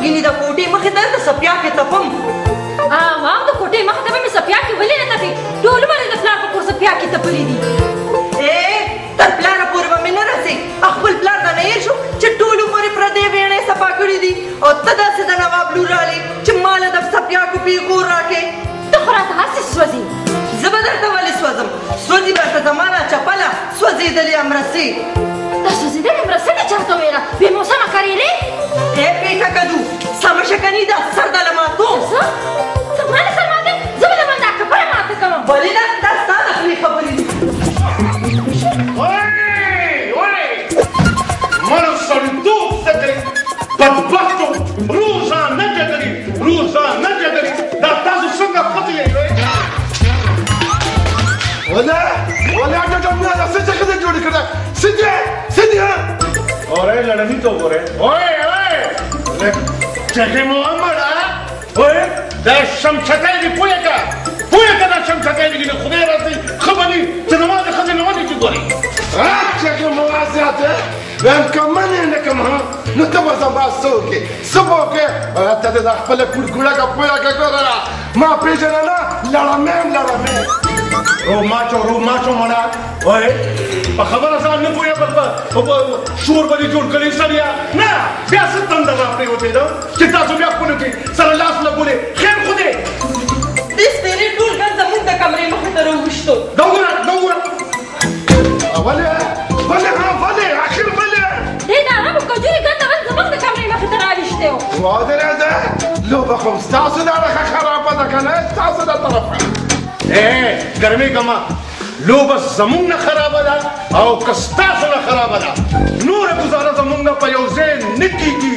ګینې د کوټې مخې ته د صفیا کې تپم واو د کوټې مخې ته به مې صفیا کې ولې نه تپې ټول عمر یې د پلار په کور صفیا کې تپلي دي تر پلاره پورې به مې نه رسې خپل پلار ته نه هېر شو چې ټول عمر یې پردې ویڼې صفا کړي دي او ته داسې د نواب لور رالې چې ما له د صفیا کو پیغور راکې ته خو راته هسې سوځې زه به درته ولې سوځم سوځي به ته زما نه چپله سوځېدلې امرسې دا سوځېدلې امرسې دې چاته ویله بې موسمه کریلې پیټه کدو سمه شکني ده سر د له ماتو څه ته ما نه سر ماتې زه به درباندې دا کپړه ماته کوم ولې نه دا ستا د خولې خبرې دي مرا صندوق څه بدبختو روزانه جګړې دا تاسو څنګه پټې یې ولا جمله څه څه جوړ کړه سیدي اوره لړنی ته اوره اوه چې محمد اوه دا شمچکای دی پوهه کا دا شمچکای دی خدای راځي خبري چې نماز خدای نه ودی چې ګوري چې موازاته وان کمن نه کوم نو ته وځه سوکې سبوکې ته د خپل ګړګړه کا پوهه کا ګورا ما پیژنه نه لړمه رو ماچو مړه وای په خبره ځان نه پوهه په شور باندې جوړ کړی سړیا نه بیا څه تند راپری وته دا چې تاسو بیا خپل کې سره لاس لګولې خیر خوده دې سپېرې ټول ګن زموږ د کمرې مخې ته راوښتو دا وګوره ولې اخر ولې دې د عربو کجوري ګن زموږ د کمرې مخې ته راوښتې واده راځه لو بخوم ستاسو دا خرابه ده کنه ستاسو دا طرفه ګرمي کما لوبه زمونږ نه خرابه ده او که ستاسو نه خرابه ده نوره ګزاره زمونږ په یو ځای نه کېږي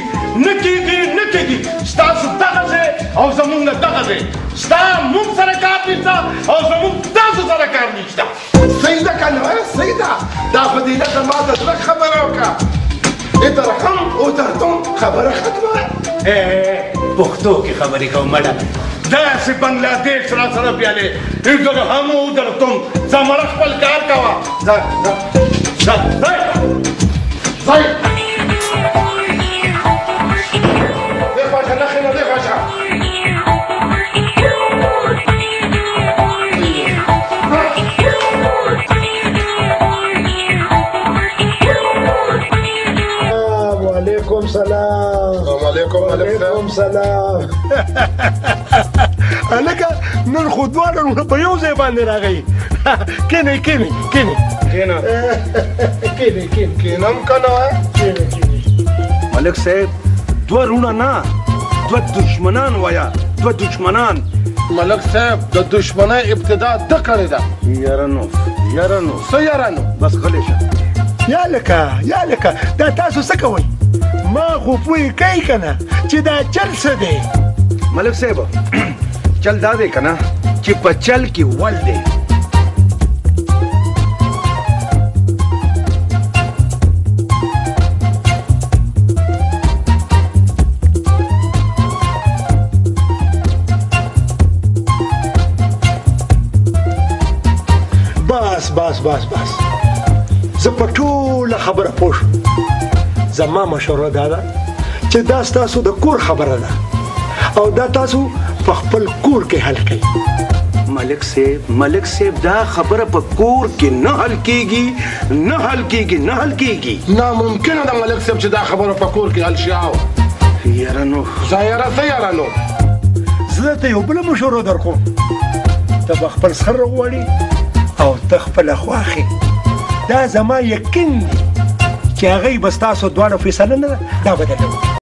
ستاسو دغه ځای او زمونږ نه دغه ځای ستا مونږ سره کار نشته او زمونږ تاسو سره کار نشته صحیح ده که نه صحیح ده دا فضیلت زما د زړه خبره وکړه اترحم او ترتم خبره ختمه پښتو کې خبرې کوم مړه داسې بنګلادیش را سره پیالې ادرهم او درتم زمړه خپل کار کوه ځه دې خواشه نښې نه دې خواشه وعلیکم سلام وعلیکم سلام هلکه نن خو دواړه په یو ځای باندې راغی کینې کینم که نه ملک صاحب دوه رونه نه دوه دشمنان وایه دوه دشمنان ملک صاحب د دشمنۍ ابتدا ده کړې ده یاره نو څه یاره نو بس غلی شه یا لکه دا تاسو څه کوئ ما خو پوی کوي که نه چې دا چل څه دی ملک صاحب چل دا دی که نه چې په چل کې ول دی بس زه په ټوله خبره پوه شوم زما مشوره دا ده چې دا ستاسو د کور خبره ده او دا تاسو په خپل کور کې حل کړئ ملک صاحب دا خبره په کور کې نه حل کیږي ناممکنه ده ملک صاحب چې دا خبره په کور کې حل شي یاره نو څه یاره نو زه درته یو بله مشوره درکوم ته به خپل سر غواړي او ته خپله خواښې دا زما یقین دی چې هغوی به ستاسو دواړو فیصله نه ده دا به درته وکړي